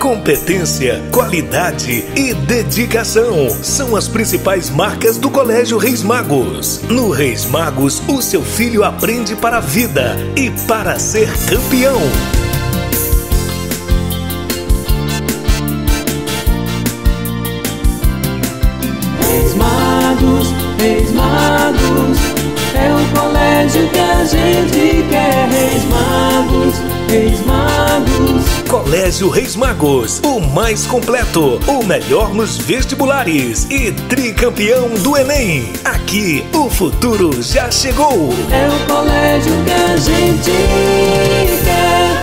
Competência, qualidade e dedicação são as principais marcas do Colégio Reis Magos. No Reis Magos, o seu filho aprende para a vida e para ser campeão. Reis Magos, é o colégio que a gente quer. Reis Magos. Colégio Reis Magos, o mais completo, o melhor nos vestibulares e tricampeão do Enem. Aqui, o futuro já chegou. É o colégio que a gente quer.